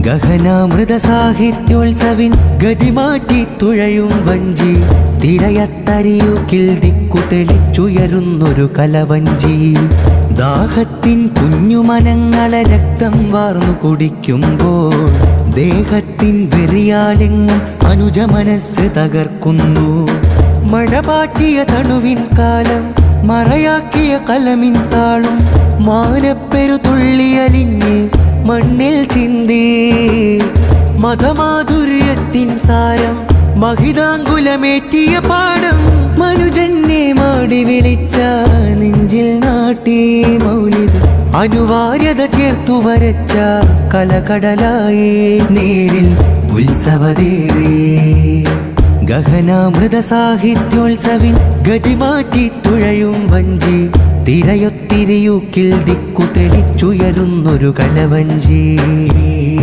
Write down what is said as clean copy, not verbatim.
ഗഹനാമൃത സാഹിത്യോത്സവിൻ ഗതിമാറ്റി തുഴയും വഞ്ചി തിരയത്തരിയൂക്കിൽ ദിക്കു തെളിച്ചുയരുന്നൊരു കലവഞ്ചി. ദാഹത്തിൻ കുഞ്ഞുമനങ്ങളെ രക്തം വാർന്നു കുടിക്കുമ്പോൾ ദേഹത്തിൻ വെറിയാലെങ്ങും അനുജ മനസ്സ് തകർക്കുന്നു. മഴ പാറ്റിയ തണുവിൻ കാലം മറയാക്കിയ കലമിൻ താളും മാനപ്പെരു തുള്ളിയലിഞ്ഞ് മണ്ണിൽ ചിന്തി. മതമാധുര്യത്തിൻ സാരം മഹിതാങ്കുലമേറ്റിയ പാടം മനുജനെ മാടി വിളിച്ച നെഞ്ചിൽ നാട്ടി മൗലിദ് അനുവാര്യത ചേർത്തു വരച്ച കലകടലായേ നേരിൽ ഉത്സവതേരേ. ഗഹനാമൃത സാഹിത്യോത്സവിൻ ഗതിമാറ്റി തുഴയും വഞ്ചി തിരയൊത്തിരിയൂക്കിൽ ദിക്കു തെളിച്ചുയരുന്നൊരു കലവഞ്ചി.